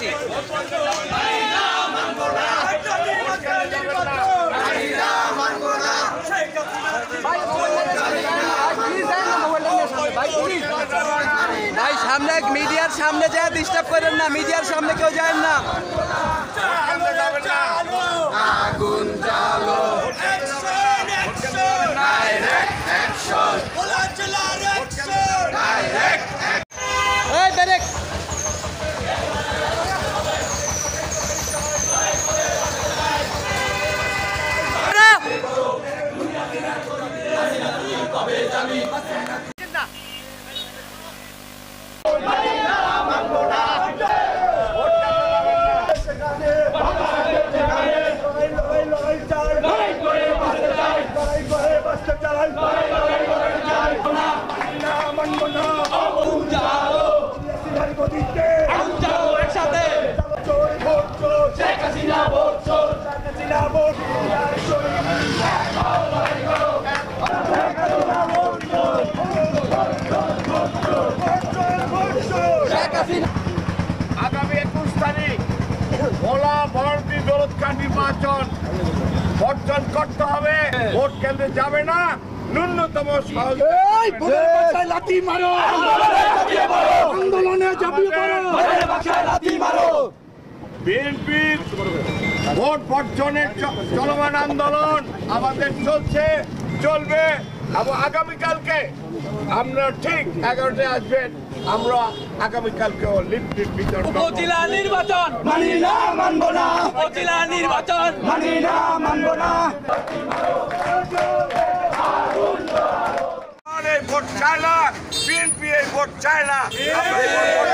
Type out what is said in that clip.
বেশি। ভাই সামনে মিডিয়ার সামনে যায় ডিস্টার্ব করেন না, মিডিয়ার সামনে কেউ যায় না। আগুন জ্বালো আগামী 21 তারিখ ভোলা ভরতি দৌলতখা নির্বাচন বর্জন করতে হবে। ভোট কেন্দ্রে যাবে না, ন্যূনতম লাঠি মারো, আন্দোলনে ঝাঁপিয়ে পড়ো। বিএনপির ভোট বর্জনের চলমান আন্দোলন আমাদের চলছে, চলবে এবং আগামীকালকে আমরা ঠিক 11টায় আসবেন। আমরা আগামীকালকেও লিফটের বিতরণ উপজেলা নির্বাচন মানি না, মানবো না। উপজেলা নির্বাচন মানি না, মানবো না। ভোট চায় না, বিএনপি এই ভোট চায় না।